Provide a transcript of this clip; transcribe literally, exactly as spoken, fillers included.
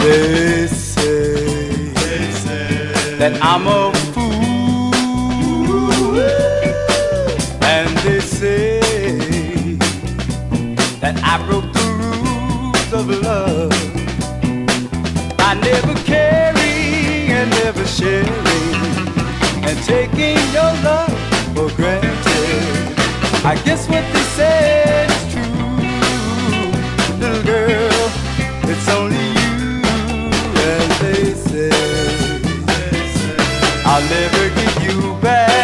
They say, they say that I'm a fool, and they say that I broke the rules of love. I never caring and never sharing and taking your love for granted. I guess what they said is true, little girl, it's only you. As they say, I'll never give you back